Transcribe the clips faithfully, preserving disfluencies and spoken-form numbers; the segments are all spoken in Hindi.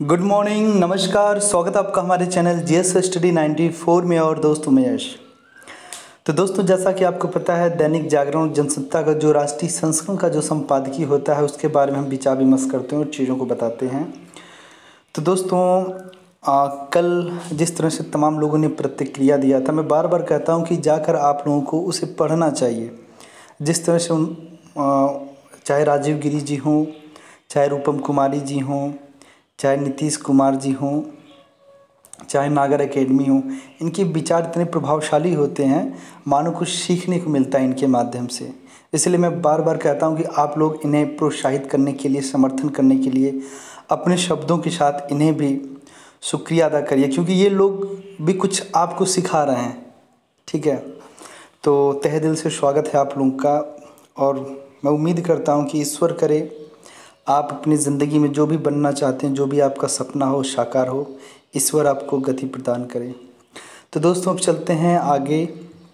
गुड मॉर्निंग, नमस्कार। स्वागत है आपका हमारे channel GS study ninety four में। और दोस्तों मैं यश। तो दोस्तों जैसा कि आपको पता है, दैनिक जागरण जनसत्ता का जो राष्ट्रीय संस्करण का जो संपादकीय होता है उसके बारे में हम विचार विमर्श करते हैं और चीज़ों को बताते हैं। तो दोस्तों आ, कल जिस तरह से तमाम लोगों ने प्रतिक्रिया दिया था, मैं बार बार कहता हूँ कि जाकर आप लोगों को उसे पढ़ना चाहिए। जिस तरह से उन आ, चाहे राजीव गिरी जी हों, चाहे रूपम कुमारी जी हों, चाहे नीतीश कुमार जी हों, चाहे नागर एकेडमी हो, इनके विचार इतने प्रभावशाली होते हैं, मानो कुछ सीखने को मिलता है इनके माध्यम से। इसलिए मैं बार बार कहता हूं कि आप लोग इन्हें प्रोत्साहित करने के लिए, समर्थन करने के लिए अपने शब्दों के साथ इन्हें भी शुक्रिया अदा करिए, क्योंकि ये लोग भी कुछ आपको सिखा रहे हैं। ठीक है, तो तहे दिल से स्वागत है आप लोगों का। और मैं उम्मीद करता हूँ कि ईश्वर करे आप अपनी ज़िंदगी में जो भी बनना चाहते हैं, जो भी आपका सपना हो, साकार हो, ईश्वर आपको गति प्रदान करे। तो दोस्तों अब चलते हैं आगे।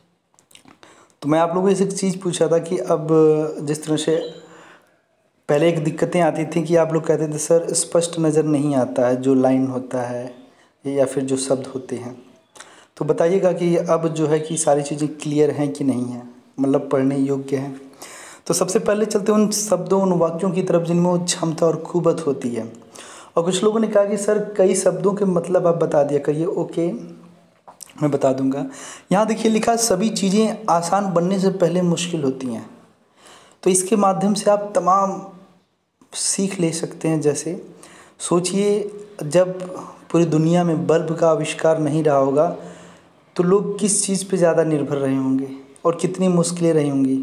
तो मैं आप लोगों से एक चीज़ पूछा था कि अब जिस तरह से पहले एक दिक्कतें आती थी कि आप लोग कहते थे सर स्पष्ट नज़र नहीं आता है जो लाइन होता है या फिर जो शब्द होते हैं, तो बताइएगा कि अब जो है कि सारी चीज़ें क्लियर हैं कि नहीं हैं, मतलब पढ़ने योग्य हैं। तो सबसे पहले चलते उन शब्दों, उन वाक्यों की तरफ जिनमें वो क्षमता और खूबत होती है। और कुछ लोगों ने कहा कि सर कई शब्दों के मतलब आप बता दिया करिए। ओके, मैं बता दूंगा। यहाँ देखिए लिखा, सभी चीज़ें आसान बनने से पहले मुश्किल होती हैं। तो इसके माध्यम से आप तमाम सीख ले सकते हैं। जैसे सोचिए, जब पूरी दुनिया में बल्ब का आविष्कार नहीं रहा होगा तो लोग किस चीज़ पे ज़्यादा निर्भर रहे होंगे और कितनी मुश्किलें रही होंगी।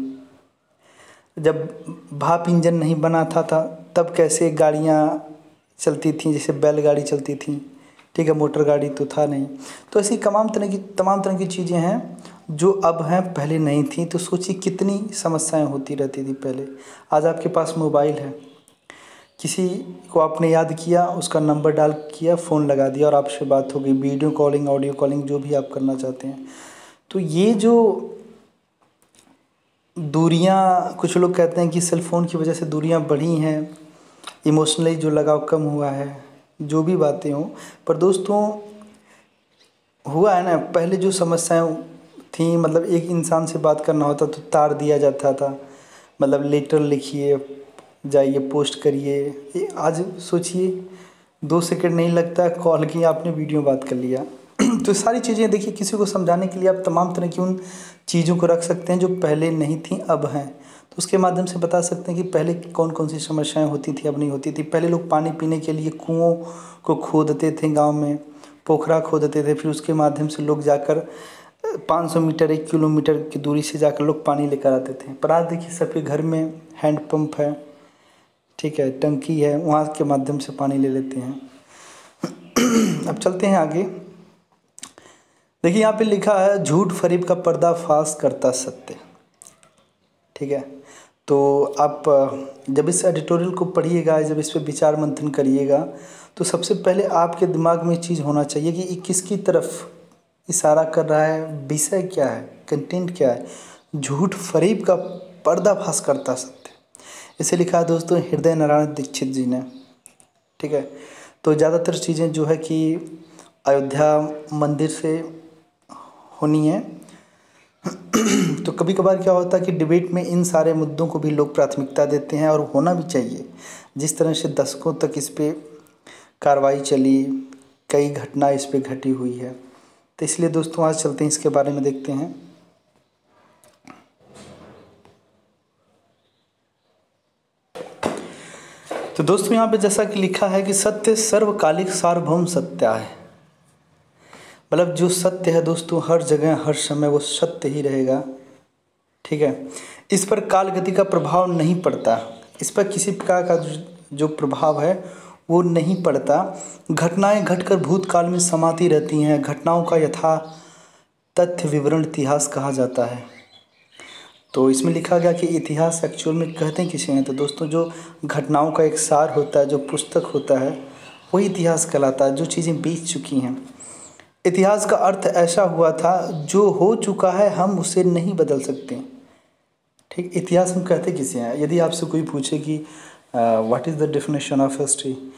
जब भाप इंजन नहीं बना था, था तब कैसे गाड़ियाँ चलती थीं, जैसे बैलगाड़ी चलती थी। ठीक है, मोटर गाड़ी तो था नहीं। तो ऐसी तमाम तरह की तमाम तरह की चीज़ें हैं जो अब हैं, पहले नहीं थी। तो सोचिए कितनी समस्याएं होती रहती थी पहले। आज आपके पास मोबाइल है, किसी को आपने याद किया, उसका नंबर डाल किया, फ़ोन लगा दिया और आपसे बात हो गई। वीडियो कॉलिंग, ऑडियो कॉलिंग, जो भी आप करना चाहते हैं। तो ये जो दूरियां, कुछ लोग कहते हैं कि सेल फ़ोन की वजह से दूरियां बढ़ी हैं, इमोशनली जो लगाव कम हुआ है, जो भी बातें हों। पर दोस्तों हुआ है ना, पहले जो समस्याएं थी, मतलब एक इंसान से बात करना होता तो तार दिया जाता था, मतलब लेटर लिखिए, जाइए, पोस्ट करिए। आज सोचिए दो सेकंड नहीं लगता, कॉल किया आपने, वीडियो बात कर लिया। तो सारी चीज़ें देखिए, किसी को समझाने के लिए आप तमाम तरह की उन चीज़ों को रख सकते हैं जो पहले नहीं थी अब हैं। तो उसके माध्यम से बता सकते हैं कि पहले कौन कौन सी समस्याएं होती थी, अब नहीं होती थी। पहले लोग पानी पीने के लिए कुओं को खोदते थे, गांव में पोखरा खोदते थे, फिर उसके माध्यम से लोग जाकर पाँच सौ मीटर, एक किलोमीटर की दूरी से जाकर लोग पानी लेकर आते थे। पर आज देखिए सबके घर में हैंड पंप है, ठीक है, टंकी है, वहाँ के माध्यम से पानी ले लेते हैं। अब चलते हैं आगे। देखिए यहाँ पे लिखा है, झूठ फरेब का पर्दाफाश करता सत्य। ठीक है, तो आप जब इस एडिटोरियल को पढ़िएगा, जब इस पर विचार मंथन करिएगा, तो सबसे पहले आपके दिमाग में चीज़ होना चाहिए कि ये किसकी तरफ इशारा कर रहा है, विषय क्या है, कंटेंट क्या है। झूठ फरेब का पर्दाफाश करता सत्य, इसे लिखा है दोस्तों हृदय नारायण दीक्षित जी ने। ठीक है, तो ज़्यादातर चीज़ें जो है कि अयोध्या मंदिर से होनी है। तो कभी कभार क्या होता है कि डिबेट में इन सारे मुद्दों को भी लोग प्राथमिकता देते हैं, और होना भी चाहिए। जिस तरह से दशकों तक इस पे कार्रवाई चली, कई घटना इस पे घटी हुई है। तो इसलिए दोस्तों आज चलते हैं, इसके बारे में देखते हैं। तो दोस्तों यहाँ पे जैसा कि लिखा है कि सत्य सर्वकालिक सार्वभौम सत्य है। मतलब जो सत्य है दोस्तों, हर जगह हर समय वो सत्य ही रहेगा। ठीक है, इस पर काल गति का प्रभाव नहीं पड़ता, इस पर किसी प्रकार का जो प्रभाव है वो नहीं पड़ता। घटनाएं घटकर भूतकाल में समाती रहती हैं, घटनाओं का यथा तथ्य विवरण इतिहास कहा जाता है। तो इसमें लिखा गया कि इतिहास एक्चुअल में कहते किसे हैं, तो दोस्तों जो घटनाओं का एक सार होता है, जो पुस्तक होता है, वही इतिहास कहलाता है, जो चीज़ें बीत चुकी हैं। इतिहास का अर्थ ऐसा हुआ था, जो हो चुका है हम उसे नहीं बदल सकते। ठीक, इतिहास हम कहते किसे हैं। यदि आपसे कोई पूछे कि what is the definition of history,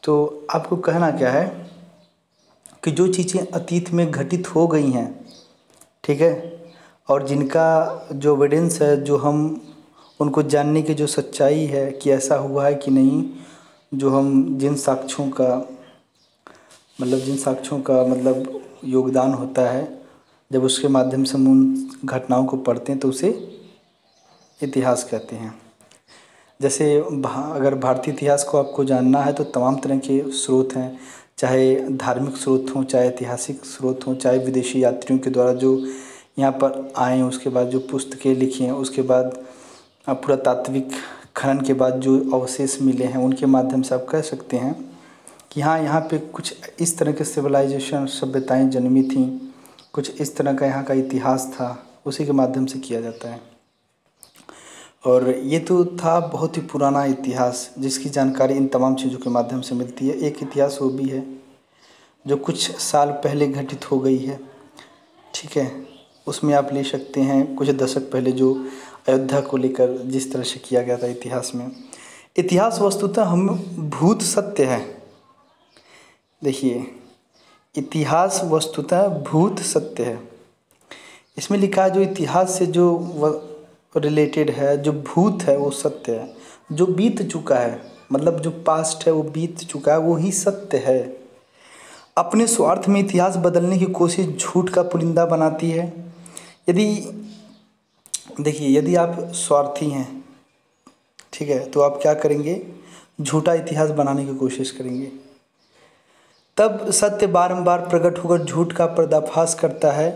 तो आपको कहना क्या है कि जो चीज़ें अतीत में घटित हो गई हैं, ठीक है, और जिनका जो एविडेंस है, जो हम उनको जानने की जो सच्चाई है कि ऐसा हुआ है कि नहीं, जो हम जिन साक्ष्यों का मतलब जिन साक्ष्यों का मतलब योगदान होता है, जब उसके माध्यम से हम उन घटनाओं को पढ़ते हैं तो उसे इतिहास कहते हैं। जैसे अगर भारतीय इतिहास को आपको जानना है तो तमाम तरह के स्रोत हैं, चाहे धार्मिक स्रोत हों, चाहे ऐतिहासिक स्रोत हों, चाहे विदेशी यात्रियों के द्वारा जो यहाँ पर आए, उसके बाद जो पुस्तकें लिखी हैं, उसके बाद पुरातात्विक खनन के बाद जो अवशेष मिले हैं, उनके माध्यम से आप कह सकते हैं कि हाँ, यहाँ पे कुछ इस तरह के सिविलाइजेशन सभ्यताएं जन्मी थीं, कुछ इस तरह का यहाँ का इतिहास था, उसी के माध्यम से किया जाता है। और ये तो था बहुत ही पुराना इतिहास जिसकी जानकारी इन तमाम चीज़ों के माध्यम से मिलती है। एक इतिहास वो भी है जो कुछ साल पहले घटित हो गई है, ठीक है, उसमें आप ले सकते हैं कुछ दशक पहले जो अयोध्या को लेकर जिस तरह से किया गया था इतिहास में। इतिहास वस्तुतः हम भूत सत्य है। देखिए, इतिहास वस्तुतः भूत सत्य है। इसमें लिखा है जो इतिहास से जो रिलेटेड है, जो भूत है वो सत्य है, जो बीत चुका है मतलब जो पास्ट है वो बीत चुका है, वो ही सत्य है। अपने स्वार्थ में इतिहास बदलने की कोशिश झूठ का पुलिंदा बनाती है। यदि देखिए यदि आप स्वार्थी हैं, ठीक है, तो आप क्या करेंगे, झूठा इतिहास बनाने की कोशिश करेंगे। तब सत्य बारंबार प्रकट होकर झूठ का पर्दाफाश करता है,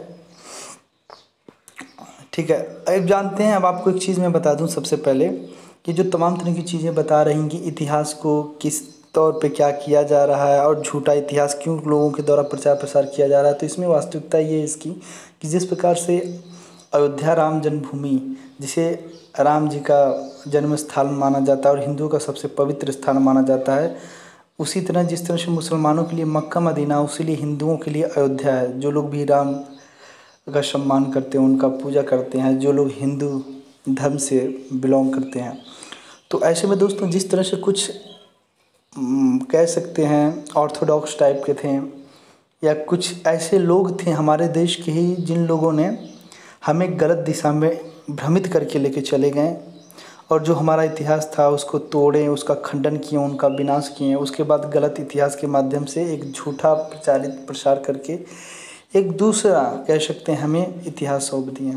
ठीक है। अब जानते हैं, अब आपको एक चीज़ मैं बता दूं सबसे पहले कि जो तमाम तरह की चीज़ें बता रही हैं कि इतिहास को किस तौर पे क्या किया जा रहा है और झूठा इतिहास क्यों लोगों के द्वारा प्रचार प्रसार किया जा रहा है, तो इसमें वास्तविकता ये है इसकी कि जिस प्रकार से अयोध्या राम जन्मभूमि, जिसे राम जी का जन्म स्थान माना जाता है और हिंदुओं का सबसे पवित्र स्थान माना जाता है, उसी तरह जिस तरह से मुसलमानों के लिए मक्का मदीना, उसी लिए हिंदुओं के लिए अयोध्या है। जो लोग भी राम का सम्मान करते हैं, उनका पूजा करते हैं, जो लोग हिंदू धर्म से बिलोंग करते हैं। तो ऐसे में दोस्तों जिस तरह से कुछ कह सकते हैं ऑर्थोडॉक्स टाइप के थे या कुछ ऐसे लोग थे हमारे देश के ही, जिन लोगों ने हमें गलत दिशा में भ्रमित करके लेके चले गए और जो हमारा इतिहास था उसको तोड़े, उसका खंडन किए, उनका विनाश किए, उसके बाद गलत इतिहास के माध्यम से एक झूठा प्रचारित प्रसार करके एक दूसरा कह सकते हैं हमें इतिहास सौंप दिए।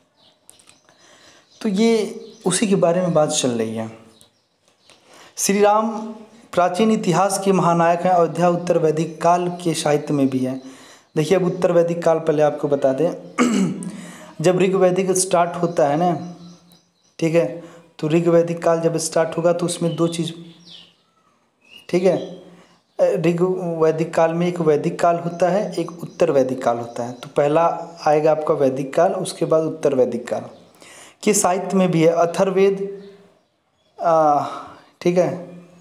तो ये उसी के बारे में बात चल रही है। श्री राम प्राचीन इतिहास के महानायक हैं। अयोध्या उत्तर वैदिक काल के साहित्य में भी है। देखिए, अब उत्तर वैदिक काल पहले आपको बता दें जब ऋग वैदिक स्टार्ट होता है ना, ठीक है, तो ऋग वैदिक काल जब स्टार्ट होगा तो उसमें दो चीज़, ठीक है, ऋग वैदिक काल में एक वैदिक काल होता है, एक उत्तर वैदिक काल होता है। तो पहला आएगा आपका वैदिक काल, उसके बाद उत्तर वैदिक काल के साहित्य में भी है। अथर्ववेद, ठीक है,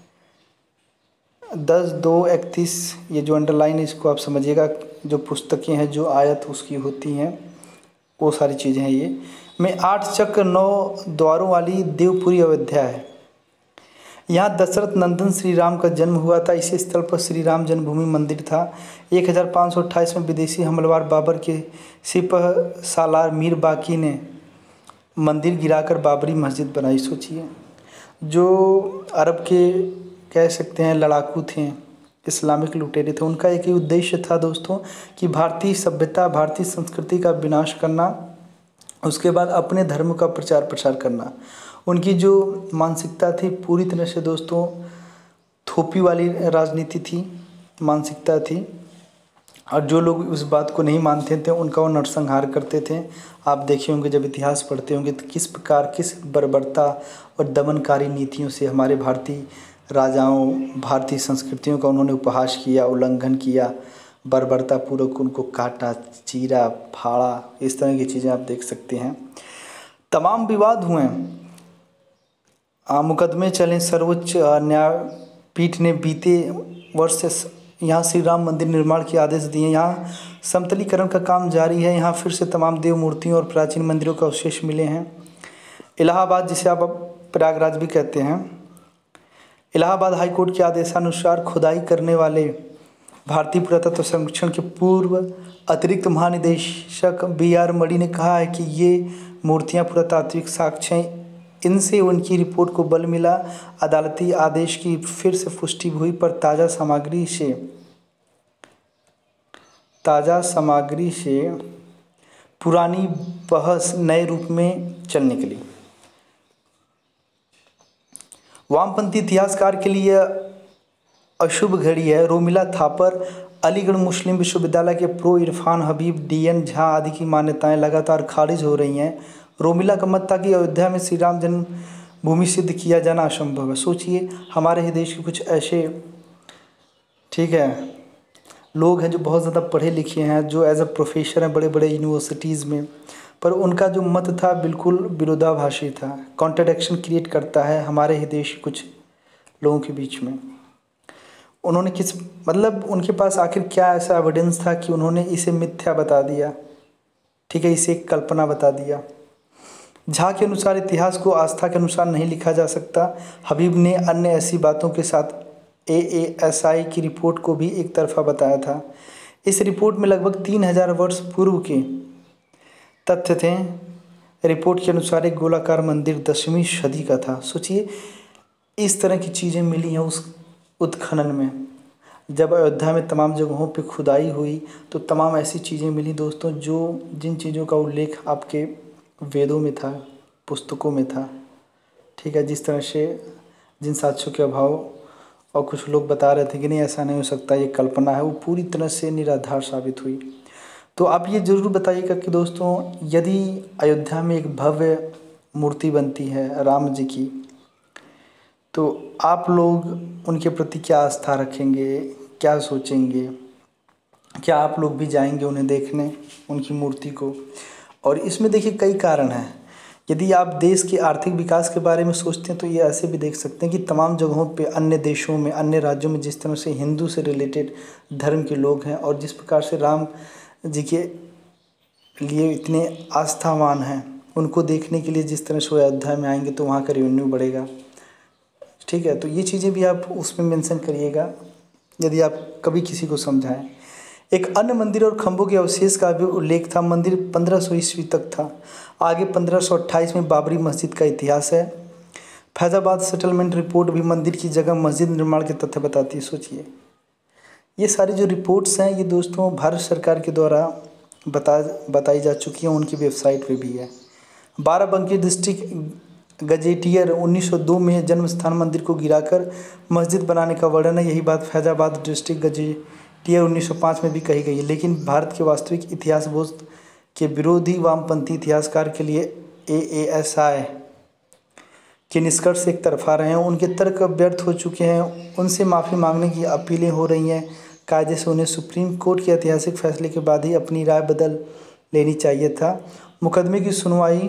दस दो इकतीस, ये जो अंडरलाइन है इसको आप समझिएगा, जो पुस्तकें हैं जो आयत उसकी होती हैं वो सारी चीज़ें हैं। ये में आठ चक्र नौ द्वारों वाली देवपुरी अयोध्या है। यहाँ दशरथ नंदन श्री राम का जन्म हुआ था। इसी स्थल पर श्री राम जन्मभूमि मंदिर था। एक हज़ार पाँच सौ अट्ठाईस में विदेशी हमलावर बाबर के सिपह सालार मीर बाकी ने मंदिर गिराकर बाबरी मस्जिद बनाई। सोचिए, जो अरब के कह सकते हैं लड़ाकू थे, इस्लामिक लुटेरे थे, उनका एक ही उद्देश्य था दोस्तों कि भारतीय सभ्यता, भारतीय संस्कृति का विनाश करना, उसके बाद अपने धर्म का प्रचार प्रसार करना। उनकी जो मानसिकता थी पूरी तरह से दोस्तों थोपी वाली राजनीति थी, मानसिकता थी, और जो लोग उस बात को नहीं मानते थे उनका वो नरसंहार करते थे। आप देखे होंगे जब इतिहास पढ़ते होंगे तो किस प्रकार, किस बर्बरता और दमनकारी नीतियों से हमारे भारतीय राजाओं, भारतीय संस्कृतियों का उन्होंने उपहास किया, उल्लंघन किया, बर्बरता पूर्वक उनको काटा, चीरा, फाड़ा, इस तरह की चीज़ें आप देख सकते हैं। तमाम विवाद हुए, मुकदमे चले, सर्वोच्च न्यायपीठ ने बीते वर्ष से यहाँ श्री राम मंदिर निर्माण के आदेश दिए। यहाँ समतलीकरण का काम जारी है। यहाँ फिर से तमाम देव मूर्तियों और प्राचीन मंदिरों का अवशेष मिले हैं। इलाहाबाद, जिसे आप प्रयागराज भी कहते हैं, इलाहाबाद हाईकोर्ट के आदेशानुसार खुदाई करने वाले भारतीय पुरातत्व संरक्षण के पूर्व अतिरिक्त महानिदेशक बी आर मणि ने कहा है कि ये मूर्तियां पुरातात्विक साक्ष्य हैं, इनसे उनकी रिपोर्ट को बल मिला। अदालती आदेश की फिर से पुष्टि हुई पर ताज़ा सामग्री से ताज़ा सामग्री से पुरानी बहस नए रूप में चल निकली। वामपंथी इतिहासकार के लिए अशुभ घड़ी है। रोमिला थापर, अलीगढ़ मुस्लिम विश्वविद्यालय के pro Irfan Habib, D N Jha आदि की मान्यताएं लगातार खारिज हो रही हैं। रोमिला का मत था कि अयोध्या में श्री राम जन्मभूमि सिद्ध किया जाना असंभव है। सोचिए, हमारे ही देश के कुछ ऐसे ठीक है लोग हैं जो बहुत ज़्यादा पढ़े लिखे हैं, जो एज अ प्रोफेसर हैं बड़े बड़े यूनिवर्सिटीज़ में, पर उनका जो मत था बिल्कुल विरोधाभासी था, कॉन्ट्रडिक्शन क्रिएट करता है हमारे ही देश के कुछ लोगों के बीच में। उन्होंने किस मतलब उनके पास आखिर क्या ऐसा एविडेंस था कि उन्होंने इसे मिथ्या बता दिया, ठीक है, इसे एक कल्पना बता दिया। झा के अनुसार इतिहास को आस्था के अनुसार नहीं लिखा जा सकता। हबीब ने अन्य ऐसी बातों के साथ ए ए एस आई की रिपोर्ट को भी एक तरफा बताया था। इस रिपोर्ट में लगभग तीन हजार वर्ष पूर्व के तथ्य थे। रिपोर्ट के अनुसार एक गोलाकार मंदिर दसवीं सदी का था। सोचिए, इस तरह की चीज़ें मिली हैं उस उत्खनन में। जब अयोध्या में तमाम जगहों पे खुदाई हुई तो तमाम ऐसी चीज़ें मिली दोस्तों, जो जिन चीज़ों का उल्लेख आपके वेदों में था, पुस्तकों में था, ठीक है। जिस तरह से जिन साक्ष्यों के अभाव और कुछ लोग बता रहे थे कि नहीं ऐसा नहीं हो सकता, ये कल्पना है, वो पूरी तरह से निराधार साबित हुई। तो आप ये ज़रूर बताइएगा कि दोस्तों, यदि अयोध्या में एक भव्य मूर्ति बनती है राम जी की, तो आप लोग उनके प्रति क्या आस्था रखेंगे, क्या सोचेंगे? क्या आप लोग भी जाएंगे उन्हें देखने, उनकी मूर्ति को? और इसमें देखिए कई कारण हैं। यदि आप देश के आर्थिक विकास के बारे में सोचते हैं तो ये ऐसे भी देख सकते हैं कि तमाम जगहों पे, अन्य देशों में, अन्य राज्यों में जिस तरह से हिंदू से रिलेटेड धर्म के लोग हैं और जिस प्रकार से राम जी के लिए इतने आस्थावान हैं, उनको देखने के लिए जिस तरह से अयोध्या में आएंगे तो वहाँ का रेवेन्यू बढ़ेगा, ठीक है। तो ये चीज़ें भी आप उसमें मेंशन करिएगा यदि आप कभी किसी को समझाएं। एक अन्य मंदिर और खंभों के अवशेष का भी उल्लेख था। मंदिर पंद्रह सौ ईस्वी तक था। आगे पंद्रह सौ अट्ठाईस में बाबरी मस्जिद का इतिहास है। फैज़ाबाद सेटलमेंट रिपोर्ट भी मंदिर की जगह मस्जिद निर्माण के तथ्य बताती है। सोचिए, ये सारी जो रिपोर्ट्स हैं ये दोस्तों भारत सरकार के द्वारा बता बताई जा चुकी हैं, उनकी वेबसाइट पे भी है। बाराबंकी डिस्ट्रिक्ट गजेटियर उन्नीस सौ दो में जन्म स्थान मंदिर को गिराकर मस्जिद बनाने का वर्णन है। यही बात फैज़ाबाद डिस्ट्रिक्ट गजेटियर उन्नीस सौ पाँच में भी कही गई है। लेकिन भारत के वास्तविक इतिहास बोध के विरोधी वामपंथी इतिहासकार के लिए ए ए एस आई के निष्कर्ष एक तरफा रहे हैं। उनके तर्क व्यर्थ हो चुके हैं। उनसे माफ़ी मांगने की अपीलें हो रही हैं। कायदे से उन्हें सुप्रीम कोर्ट के ऐतिहासिक फैसले के बाद ही अपनी राय बदल लेनी चाहिए था। मुकदमे की सुनवाई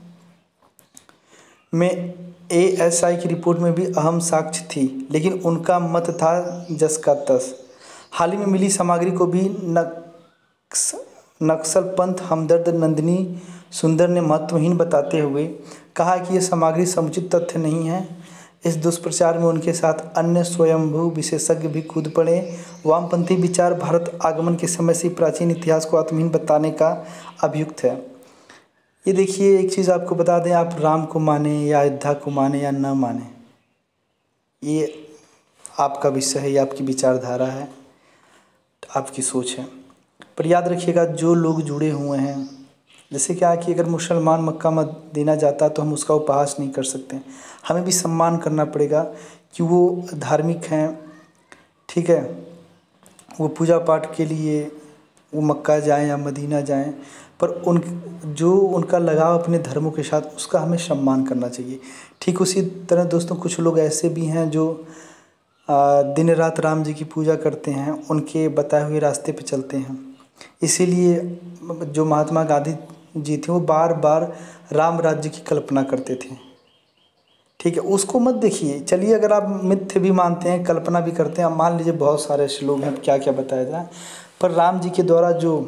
में ए एस आई की रिपोर्ट में भी अहम साक्ष्य थी, लेकिन उनका मत था जस का तस। हाल ही में मिली सामग्री को भी नक्स नक्सलपंथ हमदर्द नंदिनी सुंदर ने महत्वहीन बताते हुए कहा कि यह सामग्री समुचित तथ्य नहीं है। इस दुष्प्रचार में उनके साथ अन्य स्वयंभू विशेषज्ञ भी कूद पड़े। वामपंथी विचार भारत आगमन के समय से प्राचीन इतिहास को आत्महीन बताने का अभियुक्त है। ये देखिए, एक चीज़ आपको बता दें, आप राम को माने या अयोध्या को माने या न माने, ये आपका विषय है, ये आपकी विचारधारा है, आपकी सोच है। पर याद रखिएगा, जो लोग जुड़े हुए हैं, जैसे क्या कि अगर मुसलमान मक्का मदीना जाता तो हम उसका उपहास नहीं कर सकते, हमें भी सम्मान करना पड़ेगा कि वो धार्मिक हैं, ठीक है। वो पूजा पाठ के लिए वो मक्का जाएं या मदीना जाएं, पर उन जो उनका लगाव अपने धर्मों के साथ, उसका हमें सम्मान करना चाहिए। ठीक उसी तरह दोस्तों कुछ लोग ऐसे भी हैं जो दिन रात राम जी की पूजा करते हैं, उनके बताए हुए रास्ते पे चलते हैं। इसीलिए जो महात्मा गांधी जी थे वो बार बार राम राज्य की कल्पना करते थे, ठीक है। उसको मत देखिए। चलिए, अगर आप मिथ्य भी मानते हैं, कल्पना भी करते हैं, मान लीजिए बहुत सारे ऐसे लोग हैं, क्या क्या बताया जाए, पर राम जी के द्वारा जो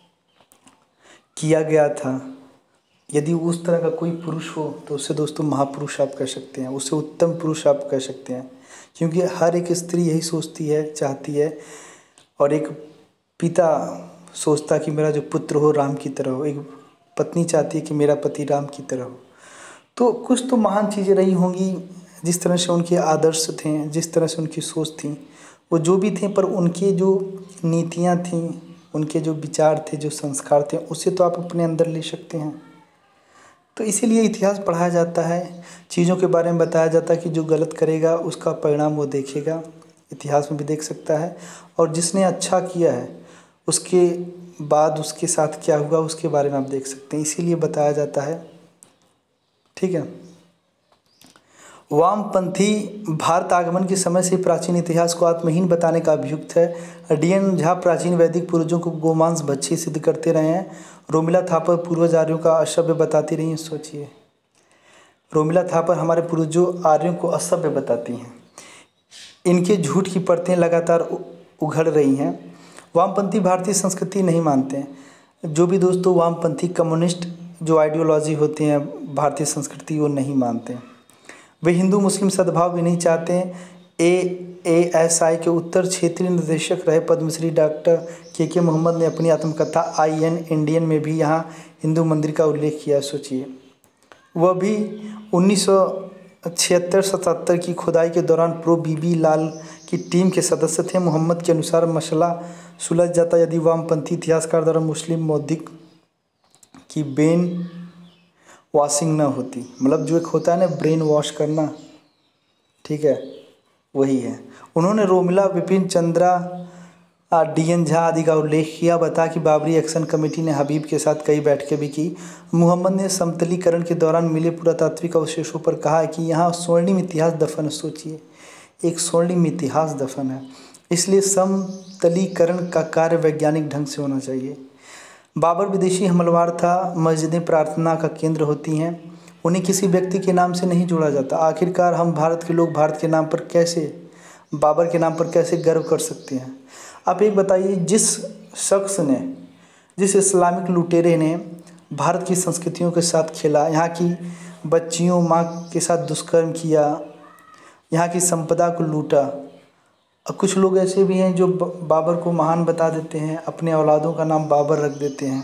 किया गया था, यदि उस तरह का कोई पुरुष हो तो उसे दोस्तों महापुरुष आप कह सकते हैं, उसे उत्तम पुरुष आप कह सकते हैं, क्योंकि हर एक स्त्री यही सोचती है, चाहती है, और एक पिता सोचता कि मेरा जो पुत्र हो राम की तरह हो, एक पत्नी चाहती है कि मेरा पति राम की तरह हो। तो कुछ तो महान चीज़ें रही होंगी, जिस तरह से उनके आदर्श थे, जिस तरह से उनकी सोच थी, वो जो भी थे, पर उनके जो नीतियाँ थीं, उनके जो विचार थे, जो संस्कार थे, उसे तो आप अपने अंदर ले सकते हैं। तो इसीलिए इतिहास पढ़ाया जाता है, चीज़ों के बारे में बताया जाता है कि जो गलत करेगा उसका परिणाम वो देखेगा, इतिहास में भी देख सकता है। और जिसने अच्छा किया है उसके बाद उसके साथ क्या हुआ उसके बारे में आप देख सकते हैं, इसीलिए बताया जाता है। ठीक है। वामपंथी भारत आगमन के समय से प्राचीन इतिहास को आत्महीन बताने का अभियुक्त है। डी एन झा प्राचीन वैदिक पूर्वजों को गोमांस भक्षी सिद्ध करते रहे हैं। रोमिला थापर पूर्वज आर्यों का असभ्य बताती रही हैं। सोचिए, रोमिला थापर हमारे पूर्वजों आर्यों को असभ्य बताती हैं। इनके झूठ की परतें लगातार उघड़ रही हैं। वामपंथी भारतीय संस्कृति नहीं मानते हैं। जो भी दोस्तों वामपंथी कम्युनिस्ट जो आइडियोलॉजी होती हैं भारतीय संस्कृति, वो नहीं मानते हैं। वे हिंदू मुस्लिम सद्भाव भी नहीं चाहते हैं। ए ए एस आई के उत्तर क्षेत्रीय निदेशक रहे पद्मश्री डॉक्टर के के मोहम्मद ने अपनी आत्मकथा आई एन इंडियन में भी यहाँ हिंदू मंदिर का उल्लेख किया। सोचिए, वह भी उन्नीस सौ छिहत्तर सतहत्तर की खुदाई के दौरान प्रो बीबी लाल की टीम के सदस्य थे। मोहम्मद के अनुसार मसला सुलझ जाता यदि वामपंथी इतिहासकार द्वारा मुस्लिम मौद्रिक की बेन वॉशिंग ना होती। मतलब जो एक होता है ना ब्रेन वॉश करना, ठीक है, वही है। उन्होंने रोमिला, विपिन चंद्रा, डी एन झा आदि का उल्लेख किया। बता कि बाबरी एक्शन कमेटी ने हबीब के साथ कई बैठकें भी की। मोहम्मद ने समतलीकरण के दौरान मिले पुरातात्विक अवशेषों पर कहा है कि यहाँ स्वर्णिम इतिहास दफन है। सोचिए, एक स्वर्णिम इतिहास दफन है, इसलिए समतलीकरण का कार्य वैज्ञानिक ढंग से होना चाहिए। बाबर विदेशी हमलवार था। मस्जिदें प्रार्थना का केंद्र होती हैं, उन्हें किसी व्यक्ति के नाम से नहीं जोड़ा जाता। आखिरकार हम भारत के लोग भारत के नाम पर कैसे, बाबर के नाम पर कैसे गर्व कर सकते हैं। आप एक बताइए, जिस शख्स ने, जिस इस्लामिक लुटेरे ने भारत की संस्कृतियों के साथ खेला, यहाँ की बच्चियों माँ के साथ दुष्कर्म किया, यहाँ की संपदा को लूटा। अब कुछ लोग ऐसे भी हैं जो बाबर को महान बता देते हैं, अपने औलादों का नाम बाबर रख देते हैं।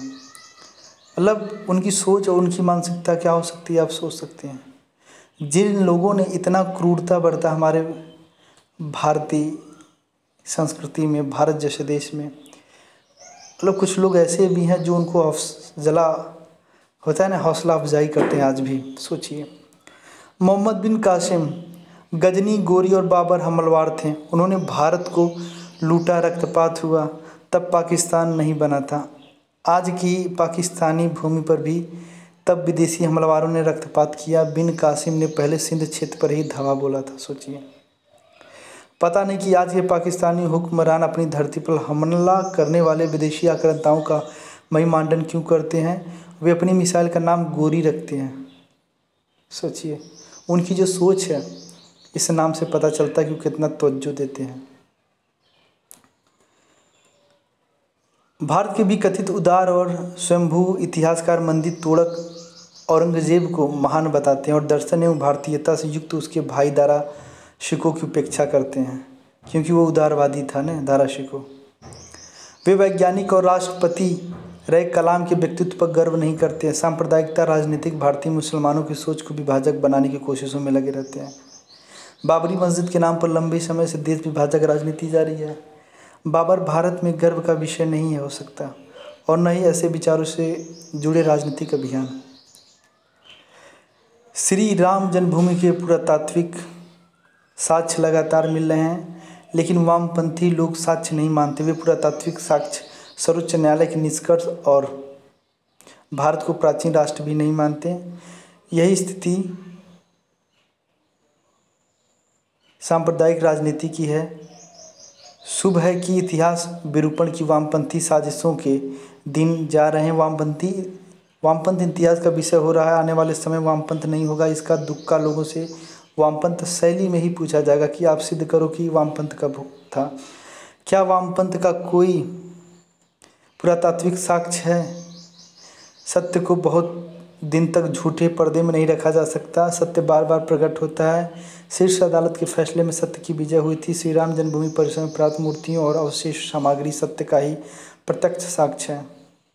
मतलब उनकी सोच और उनकी मानसिकता क्या हो सकती है आप सोच सकते हैं। जिन लोगों ने इतना क्रूरता बरता हमारे भारतीय संस्कृति में, भारत जैसे देश में, मतलब कुछ लोग ऐसे भी हैं जो उनको जला होता है ना, हौसला अफजाई करते हैं आज भी। सोचिए, मोहम्मद बिन कासिम गजनी, गोरी और बाबर हमलवार थे। उन्होंने भारत को लूटा, रक्तपात हुआ, तब पाकिस्तान नहीं बना था। आज की पाकिस्तानी भूमि पर भी तब विदेशी हमलावरों ने रक्तपात किया। बिन कासिम ने पहले सिंध क्षेत्र पर ही धावा बोला था। सोचिए, पता नहीं कि आज के पाकिस्तानी हुक्मरान अपनी धरती पर हमला करने वाले विदेशी आक्रांताओं का महिमांडन क्यों करते हैं। वे अपनी मिसाइल का नाम गोरी रखते हैं। सोचिए, उनकी जो सोच है इस नाम से पता चलता है कि वो कितना तवज्जो देते हैं। भारत के भी कथित उदार और स्वयंभू इतिहासकार मंदिर तोड़क औरंगजेब को महान बताते हैं और दर्शन एवं भारतीयता से युक्त उसके भाई दारा शिकोह की उपेक्षा करते हैं, क्योंकि वो उदारवादी था ना दारा शिकोह। वे वैज्ञानिक और राष्ट्रपति रहे, कलाम के व्यक्तित्व पर गर्व नहीं करते हैं। सांप्रदायिकता राजनीतिक भारतीय मुसलमानों की सोच को विभाजक बनाने की कोशिशों में लगे रहते हैं। बाबरी मस्जिद के नाम पर लंबे समय से देश विभाजक राजनीति जारी है। बाबर भारत में गर्व का विषय नहीं हो सकता और न ही ऐसे विचारों से जुड़े राजनीतिक अभियान। श्री राम जन्मभूमि के पुरातात्विक साक्ष्य लगातार मिल रहे हैं, लेकिन वामपंथी लोग साक्ष्य नहीं मानते। वे पुरातात्विक साक्ष्य, सर्वोच्च न्यायालय के निष्कर्ष और भारत को प्राचीन राष्ट्र भी नहीं मानते। यही स्थिति सांप्रदायिक राजनीति की है। शुभ है कि इतिहास विरूपण की वामपंथी साजिशों के दिन जा रहे हैं। वामपंथी वामपंथ इतिहास का विषय हो रहा है। आने वाले समय वामपंथ नहीं होगा, इसका दुख का लोगों से वामपंथ शैली में ही पूछा जाएगा कि आप सिद्ध करो कि वामपंथ कब था। क्या वामपंथ का कोई पुरातात्विक साक्ष्य है। सत्य को बहुत दिन तक झूठे पर्दे में नहीं रखा जा सकता। सत्य बार बार प्रकट होता है। शीर्ष अदालत के फैसले में सत्य की विजय हुई थी। श्री राम जन्मभूमि परिसर में प्राप्त मूर्तियों और अवशेष सामग्री सत्य का ही प्रत्यक्ष साक्ष्य है।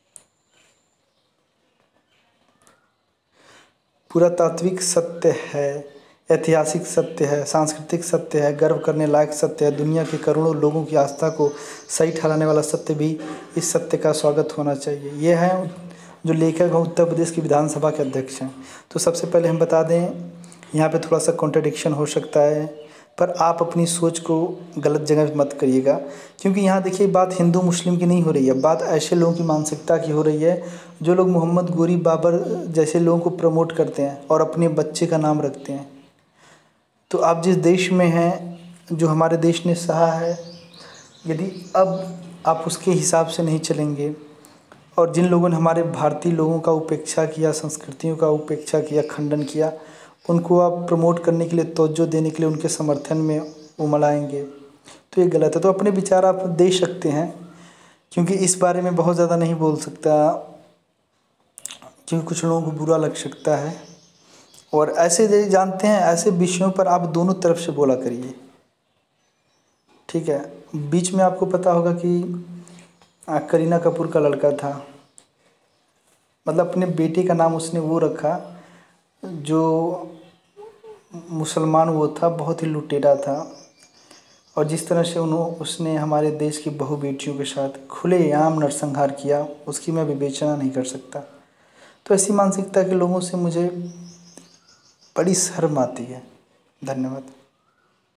पुरातात्विक सत्य है, ऐतिहासिक सत्य है, सांस्कृतिक सत्य है, गर्व करने लायक सत्य है। दुनिया के करोड़ों लोगों की आस्था को सही ठहराने वाला सत्य भी इस सत्य का स्वागत होना चाहिए। ये है जो लेखक हैं, उत्तर प्रदेश की विधानसभा के अध्यक्ष हैं। तो सबसे पहले हम बता दें, यहाँ पे थोड़ा सा कॉन्ट्रडिक्शन हो सकता है, पर आप अपनी सोच को गलत जगह मत करिएगा, क्योंकि यहाँ देखिए बात हिंदू मुस्लिम की नहीं हो रही है, बात ऐसे लोगों की मानसिकता की हो रही है जो लोग मोहम्मद गोरी बाबर जैसे लोगों को प्रमोट करते हैं और अपने बच्चे का नाम रखते हैं। तो आप जिस देश में हैं, जो हमारे देश ने सहा है, यदि अब आप उसके हिसाब से नहीं चलेंगे और जिन लोगों ने हमारे भारतीय लोगों का उपेक्षा किया, संस्कृतियों का उपेक्षा किया, खंडन किया, उनको आप प्रमोट करने के लिए, तवज्जो देने के लिए उनके समर्थन में उमड़ आएंगे, तो ये गलत है। तो अपने विचार आप दे सकते हैं, क्योंकि इस बारे में बहुत ज़्यादा नहीं बोल सकता, क्योंकि कुछ लोगों को बुरा लग सकता है। और ऐसे जानते हैं, ऐसे विषयों पर आप दोनों तरफ से बोला करिए, ठीक है। बीच में आपको पता होगा कि करीना कपूर का लड़का था, मतलब अपने बेटे का नाम उसने वो रखा जो मुसलमान वो था, बहुत ही लुटेरा था, और जिस तरह से उन्होंने उसने हमारे देश की बहु बेटियों के साथ खुलेआम नरसंहार किया, उसकी मैं विवेचना नहीं कर सकता। तो ऐसी मानसिकता के लोगों से मुझे बड़ी शर्म आती है। धन्यवाद।